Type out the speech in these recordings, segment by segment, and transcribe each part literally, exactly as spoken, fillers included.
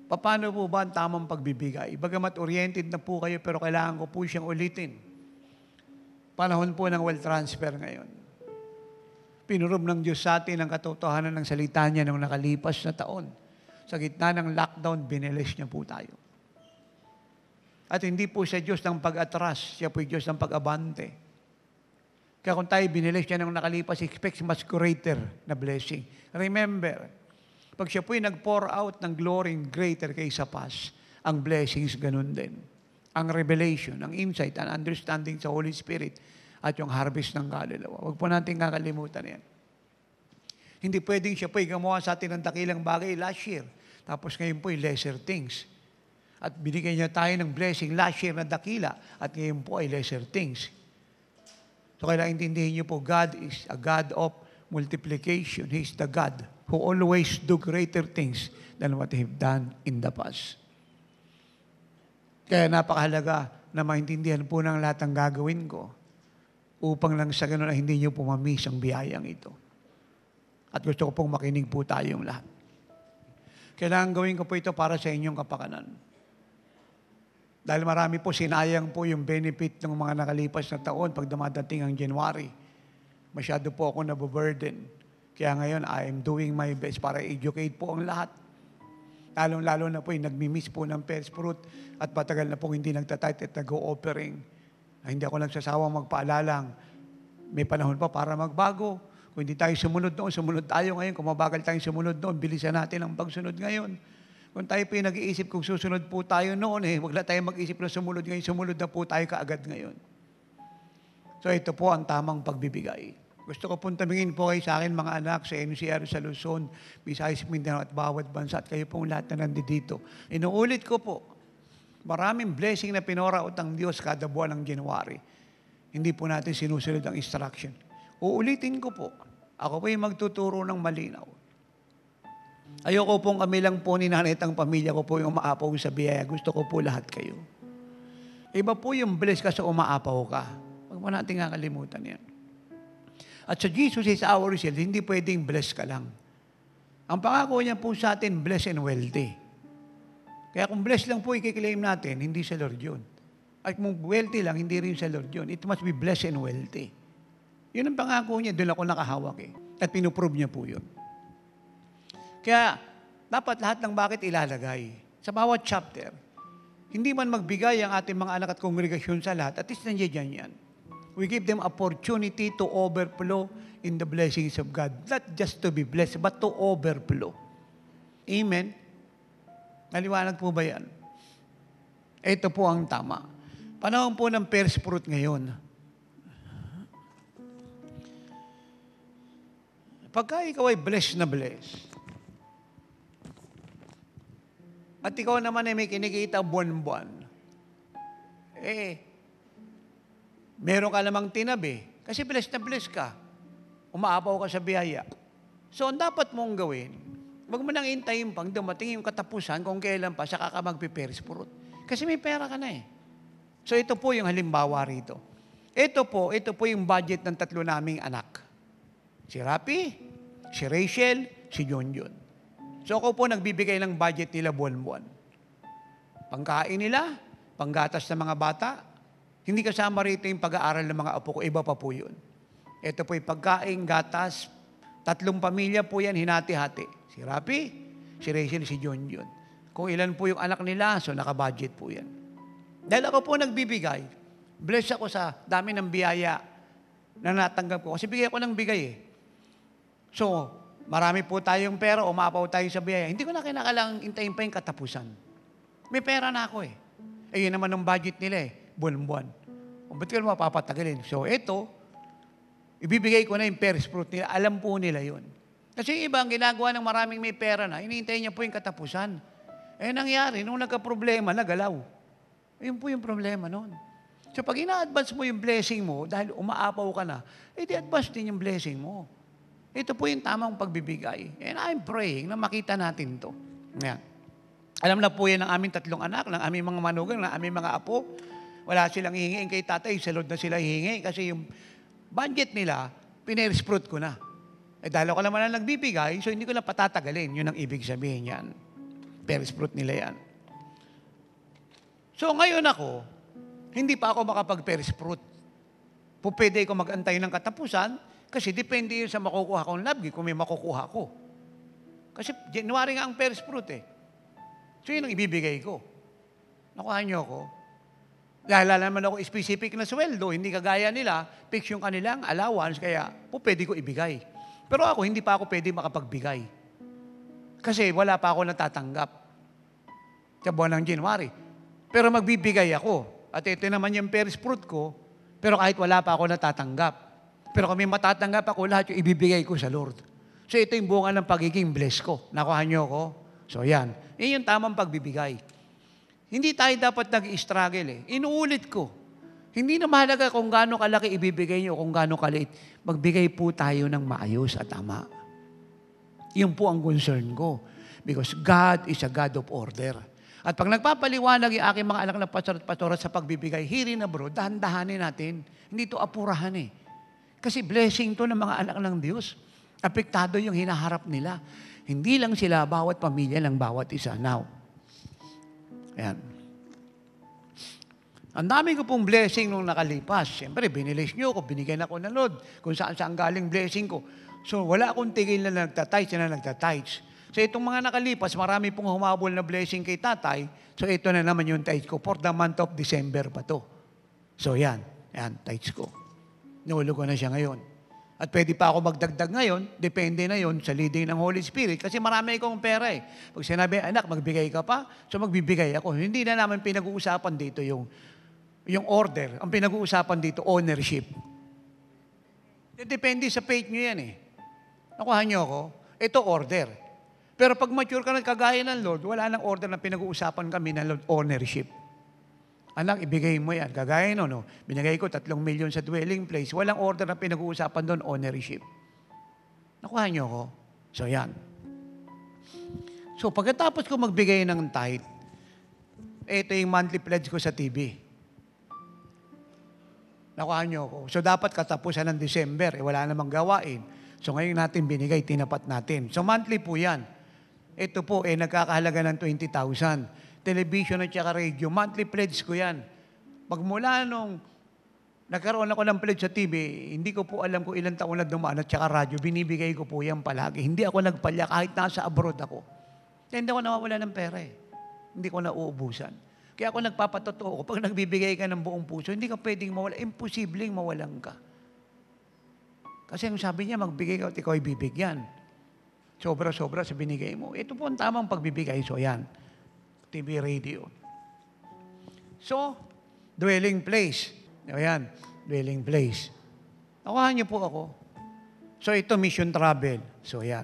Paano po ba ang tamang pagbibigay? Bagamat oriented na po kayo, pero kailangan ko po siyang ulitin. Panahon po ng wealth transfer ngayon. Pinurob ng Diyos sa atin ang katotohanan ng salita niya noong nakalipas na taon. Sa gitna ng lockdown, bineles niya po tayo. At hindi po siya Diyos ng pag-atras, siya po Diyos ng pag-abante. Kaya kung tayo bineles niya noong nakalipas, expect much greater na blessing. Remember, pag siya po'y nag-pour out ng glory greater kaysa past, ang blessings ganun din. Ang revelation, ang insight, ang understanding sa Holy Spirit, at yung harvest ng kaluluwa. Huwag po natin kakalimutan yan. Hindi pwedeng siya po'y gumawa sa atin ng dakilang bagay last year, tapos ngayon po'y lesser things. At binigyan niya tayo ng blessing last year na dakila, at ngayon po ay lesser things. So kailangan intindihin niyo po, God is a God of multiplication. He is the God who always do greater things than what He have done in the past. Kaya napakahalaga na maintindihan po ng lahat ng gagawin ko upang lang sa ganun ay hindi niyo po mamiss ang biyayang ito. At gusto ko pong makinig po tayong lahat. Kailangan gawin ko po ito para sa inyong kapakanan. Dahil marami po sinayang po yung benefit ng mga nakalipas na taon pag dumadating ang January. Masyado po ako nabuburden. Kaya ngayon, I am doing my best para educate po ang lahat. Lalong-lalo na po yung nagmimiss po ng first fruit at patagal na po hindi nagtatite at nag-o-offering. Ay, hindi ako nagsasawang magpaalalang. May panahon pa para magbago. Kung hindi tayo sumunod noon, sumunod tayo ngayon. Kung mabagal tayong sumunod noon, bilisan natin ang pagsunod ngayon. Kung tayo po yung nag-iisip kung susunod po tayo noon, eh, wag na tayo mag-isip na sumunod ngayon, sumunod na po tayo kaagad ngayon. So ito po ang tamang pagbibigay. Gusto ko pong tumingin po kayo sa akin mga anak sa N C R sa Luzon, Visayas, Mindanao at bawat bansa at kayo pong lahat na nandito. Inuulit ko po, maraming blessing na pinoraot ang Diyos kada buwan ng January. Hindi po natin sinusunod ang instruction. Uulitin ko po, ako po yung magtuturo ng malinaw. Ayoko pong kami lang po ni nanay at ang pamilya ko po yung umaapaw sa biyaya. Gusto ko po lahat kayo. Iba po yung bless ka sa umaapaw ka. Huwag mo natin kakalimutan yan. At sa Jesus is our result, hindi pwedeng bless ka lang. Ang pangako niya po sa atin, bless and wealthy. Kaya kung bless lang po ikiklaim natin, hindi sa Lord yun. At kung wealthy lang, hindi rin sa Lord yun. It must be blessed and wealthy. Yun ang pangako niya, doon ako nakahawak eh. At pinuprove niya po yun. Kaya, dapat lahat ng bakit ilalagay. Sa bawat chapter, hindi man magbigay ang ating mga anak at kongregasyon sa lahat, at least nandiyan yan. We give them opportunity to overflow in the blessings of God. Not just to be blessed, but to overflow. Amen? Naliwanag po ba yan? Ito po ang tama. Panahon po ng first fruit ngayon. Pagka ikaw ay blessed na blessed, at ikaw naman ay may kinikita buwan-buwan, eh, meron ka namang tinabi. Kasi blessed na blessed ka. Umaapaw ka sa biyaya. So, ang dapat mong gawin, wag mo nang hintayin pang dumating yung katapusan kung kailan pa, saka ka magpiperis purot. Kasi may pera ka na eh. So, ito po yung halimbawa rito. Ito po, ito po yung budget ng tatlo naming anak. Si Rapi, si Rachel, si Jonjon. So ako po nagbibigay ng budget nila buwan-buwan. Pangkain nila, panggatas ng mga bata, hindi kasama rito yung pag-aaral ng mga apo ko, iba pa po yun. Ito po yung pagkain, gatas, tatlong pamilya po yan, hinati-hati. Si Rapi, si Rachel, si Jonjon. Kung ilan po yung anak nila, so nakabudget po yan. Dahil ako po nagbibigay, bless ako sa dami ng biyaya na natanggap ko. Kasi bigay ako ng bigay eh. So, marami po tayong pera, umapaw tayo sa biyaya. Hindi ko na kinakailangang intayin pa yung katapusan. May pera na ako eh. Eh, yun naman ang budget nila eh, buwan-buwan. O ba't ko naman mapapatagalin? So, ito, ibibigay ko na yung first fruit nila. Alam po nila yun. Kasi yung iba, ang ginagawa ng maraming may pera na, hinihintay niya po yung katapusan. Eh, nangyari, nung nagka-problema, nagalaw. Yun po yung problema noon. So, pag ina-advance mo yung blessing mo, dahil umaapaw ka na, eh, di-advance din yung blessing mo. Ito po yung tamang pagbibigay. And I'm praying na makita natin to. Yan. Alam na po yan ng aming tatlong anak, ng aming mga manugang, ng aming mga apo. Wala silang hihingiin kay tatay, sa Lord na sila hihingi. Kasi yung budget nila, pinersprut ko na. Eh dahil ako naman na nagbibigay, so hindi ko na patatagalin. Yun ang ibig sabihin yan. First fruit nila yan. So ngayon ako, hindi pa ako makapag-first fruit. Pupwede ko mag-antay ng katapusan kasi depende yun sa makukuha kong love gift kung may makukuha ko. Kasi January nga ang first fruit eh. So yun ang ibibigay ko. Nakuha niyo ako. Dahil alam naman ako specific na sweldo, hindi kagaya nila, fix yung kanilang allowance, kaya po pwede ko ibigay. Pero ako, hindi pa ako pwede makapagbigay. Kasi wala pa ako natatanggap sa buwan ng January. Pero magbibigay ako. At ito naman yung first fruit ko, pero kahit wala pa ako natatanggap. Pero kung may matatanggap ako, lahat yung ibibigay ko sa Lord. So ito yung bunga ng pagiging blessed ko. Nakuha niyo ako? So yan. Yan yung tamang pagbibigay. Hindi tayo dapat nag-struggle eh. Inuulit ko. Hindi na mahalaga kung gaano kalaki ibibigay niyo o kung gaano kaliit. Magbigay po tayo ng maayos at tama. Yun po ang concern ko. Because God is a God of order. At pag nagpapaliwanag yung aking mga anak na pastor at pastorat sa pagbibigay, hearing abroad, dahan-dahanin natin. Hindi to apurahan eh. Kasi blessing to ng mga anak ng Diyos. Apektado yung hinaharap nila. Hindi lang sila, bawat pamilya ng bawat isa. Now, ayan. Ang dami ko pong blessing nung nakalipas. Siyempre, binilis nyo ako, binigyan ako ng Lord, kung saan-saan galing blessing ko. So, wala akong tigil na nagtatights na nagtatights. So, itong mga nakalipas, marami pong humabol na blessing kay tatay. So, ito na naman yung tithes ko. For the month of December pa to. So, yan. Yan, tithes ko. Nulo ko na siya ngayon. At pwede pa ako magdagdag ngayon, depende na yon sa leading ng Holy Spirit. Kasi marami akong pera eh. Pag sinabi, anak, magbigay ka pa, so magbibigay ako. Hindi na naman pinag-uusapan dito yung, yung order. Ang pinag-uusapan dito, ownership. Depende sa faith nyo yan eh. Nakuha nyo ako? Ito order. Pero pag mature ka na kagaya ng Lord, wala nang order na pinag-uusapan kami ng Lord, ownership. Anak, ibigay mo yan. Kagaya no, no. Binigay ko tatlong milyon sa dwelling place. Walang order na pinag-uusapan doon, ownership. Nakuha niyo ako? So, yan. So, pagkatapos ko magbigay ng tithe, ito yung monthly pledge ko sa T V. Nakuha niyo ako? So, dapat katapusan ng December. Eh, wala namang gawain. So, ngayon natin binigay, tinapat natin. So, monthly po yan. Ito po, eh, nagkakahalaga ng twenty thousand. Television at saka radio. Monthly pledge ko yan. Pagmula nung nagkaroon ako ng pledge sa T V, hindi ko po alam kung ilang taon na dumaan at saka radio, binibigay ko po yan palagi. Hindi ako nagpalya kahit nasa abroad ako. Kaya hindi ako nawawala ng pera eh. Hindi ko nauubusan. Kaya ako nagpapatotoo ko, pag nagbibigay ka ng buong puso, hindi ka pwedeng mawala. Imposibleng mawalan ka. Kasi ang sabi niya, magbigay ka at ikaw ay bibigyan. Sobra-sobra sa binigay mo. Ito po ang tamang pagbibigay. So yan. T V, radio. So, dwelling place. Ayan, dwelling place. Nakuha niyo po ako. So, ito mission travel. So, yan.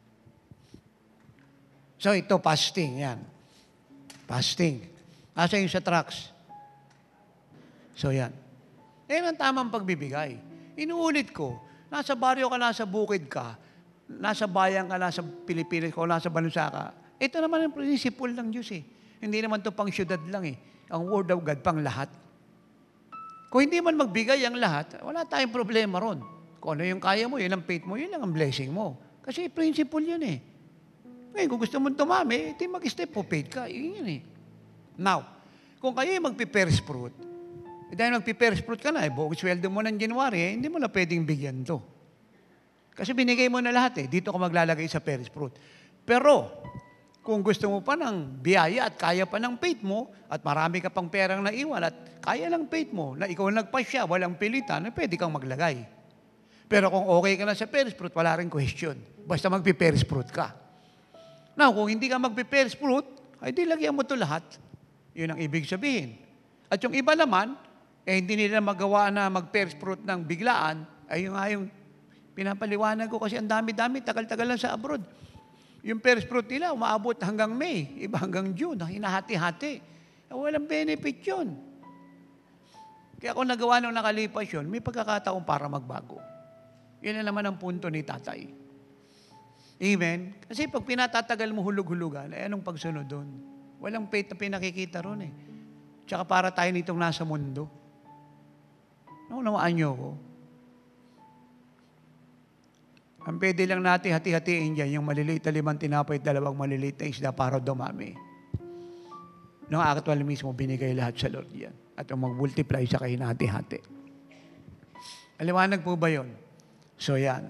So, ito fasting. Yan. Fasting. Asa yung sa trucks. So, yan. Yan ang tamang pagbibigay. Inuulit ko, nasa baryo ka, nasa bukid ka, nasa bayan ka, nasa Pilipinas ka, nasa bansa ka, ito naman ang principle ng Diyos eh. Hindi naman ito pang syudad lang eh. Ang Word of God pang lahat. Kung hindi man magbigay ang lahat, wala tayong problema ron. Kung ano yung kaya mo, yun ang faith mo, yun lang ang blessing mo. Kasi principle yun eh. Ngayon, kung gusto mong tumami, ito mag-step po, faith ka. Yun yun eh. Now, kung kayo yung magpi-first fruit, eh, dahil magpi-first fruit ka na, eh, buong sweldo mo ng January, eh, hindi mo na pwedeng bigyan to. Kasi binigay mo na lahat eh. Dito ka maglalagay sa first fruit. Pero, kung gusto mo pa ng biyaya at kaya pa ng faith mo, at marami ka pang perang naiwan at kaya ng faith mo, na ikaw nagpasya, walang pilitan, na pwede kang maglagay. Pero kung okay ka na sa first fruit, wala rin question. Basta magpi-first fruit ka. Now, kung hindi ka magpi-first fruit, ay di lagyan mo ito lahat. Yun ang ibig sabihin. At yung iba naman, eh hindi nila magawa na mag-first fruit ng biglaan, ay yung nga yung pinapaliwanag ko kasi ang dami-dami, tagal-tagal lang sa abroad. Yung first fruit nila, umaabot hanggang May, iba hanggang June, hinahati-hati. Walang benefit yun. Kaya kung nagawa nung nakalipas yun, may pagkakataon para magbago. Yun na naman ang punto ni tatay. Amen? Kasi pag pinatatagal mo hulug-hulugan, ay anong pagsunod doon? Walang faith na pinakikita ron eh. Tsaka para tayo nitong nasa mundo. Naunawaan niyo ko. Ang pwede lang natin hati-hatiin dyan, yung maliliit na limang tinapay at dalawang maliliit na isda para dumami. Nung actual mismo, binigay lahat sa Lord yan. At yung mag-multiply sa kayo na hati-hati. Aliwanag po ba yun? So yan.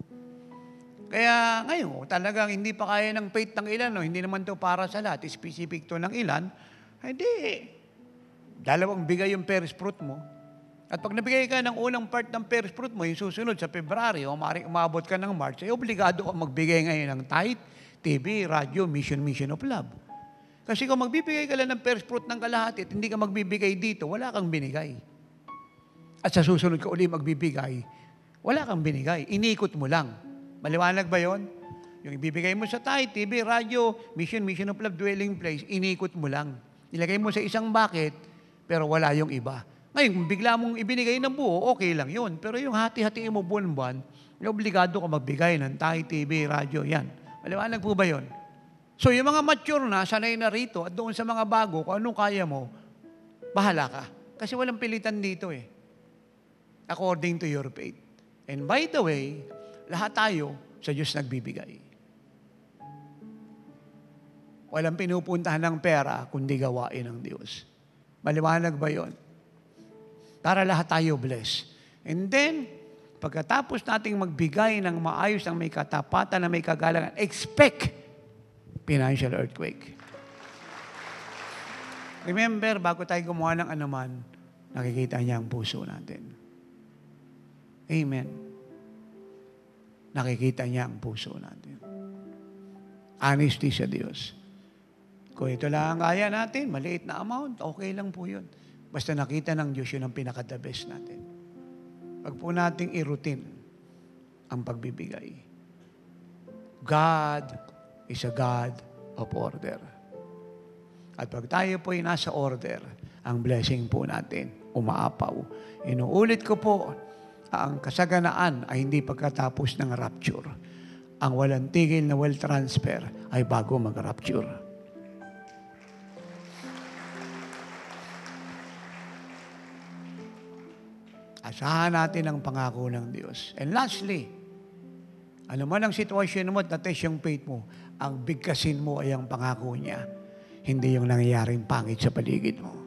Kaya ngayon, talagang hindi pa kaya ng faith ng ilan, no? Hindi naman to para sa lahat, specific to ng ilan, hindi. Dalawang bigay yung first fruit mo. At pag nabigay ka ng unang part ng first fruit mo, yung susunod sa February, o maaaring umabot ka ng March, ay obligado ka magbigay ngayon ng tithe, T V, radio, mission, mission of love. Kasi kung magbibigay ka lang ng first fruit ng kalahati at hindi ka magbibigay dito, wala kang binigay. At sa susunod ka uli magbibigay, wala kang binigay. Inikot mo lang. Maliwanag ba yon? Yung ibibigay mo sa tithe, T V, radio, mission, mission of love, dwelling place, inikot mo lang. Ilagay mo sa isang bucket, pero wala yung iba. Ngayon, kung bigla mong ibinigay ng buo, okay lang yun. Pero yung hati-hatiin mo buwan-buwan, obligado ka magbigay ng tithe, T V, radio, yan. Maliwanag po ba yun? So, yung mga mature na, sanay na rito, at doon sa mga bago, kung anong kaya mo, bahala ka. Kasi walang pilitan dito eh. According to your faith. And by the way, lahat tayo sa Diyos nagbibigay. Walang pinupuntahan ng pera, kundi gawain ng Diyos. Maliwanag ba yun? Para lahat tayo bless. And then, pagkatapos nating magbigay ng maayos, ng may katapatan, na may kagalangan, expect financial earthquake. Remember, bago tayo gumawa ng anuman, nakikita niya ang puso natin. Amen. Nakikita niya ang puso natin. Honesty sa Diyos. Kung ito lang ang kaya natin, maliit na amount, okay lang po yun. Basta nakita ng Diyos, yun ang pinaka-the best natin. Pag po nating i-routine ang pagbibigay. God is a God of order. At pag tayo po ay nasa order, ang blessing po natin umaapaw. Inuulit ko po, ang kasaganaan ay hindi pagkatapos ng rapture. Ang walang tigil na wealth transfer ay bago mag-rapture. Asahan natin ang pangako ng Diyos. And lastly, ano man ang sitwasyon mo at na-test yung faith mo, ang bigkasin mo ay ang pangako niya, hindi yung nangyayaring pangit sa paligid mo.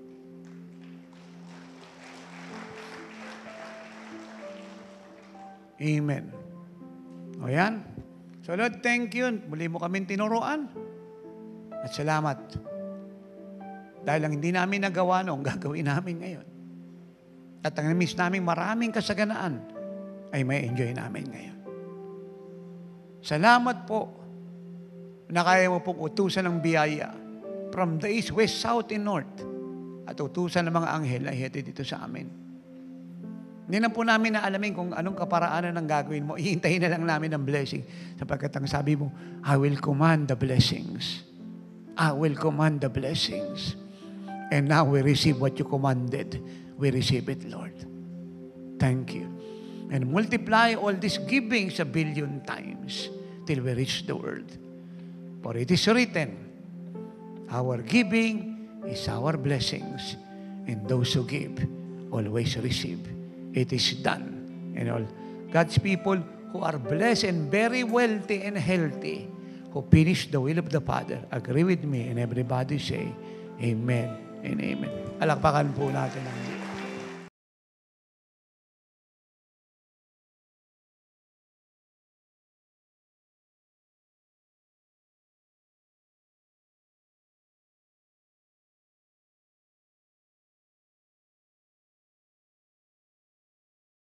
Amen. O yan. So Lord, thank you. Muli mo kaming tinuruan. At salamat. Dahil ang hindi namin nagawa noong gagawin namin ngayon. At ang na-miss namin maraming kasaganaan ay may enjoy namin ngayon. Salamat po na kaya mo pong utusan ng biyaya from the east, west, south, and north at utusan ng mga anghel na ihatid dito sa amin. Hindi na po namin naalamin kung anong kaparaanan ng gagawin mo. Ihintayin na lang namin ang blessing. Sapagkat ang sabi mo, I will command the blessings. I will command the blessings. And now we receive what you commanded. We receive it, Lord. Thank you. And multiply all these givings a billion times till we reach the world. For it is written, our giving is our blessings, and those who give always receive. It is done. And all God's people who are blessed and very wealthy and healthy, who finish the will of the Father, agree with me, and everybody say, Amen and Amen. Alakpakan po natin ang Diyos.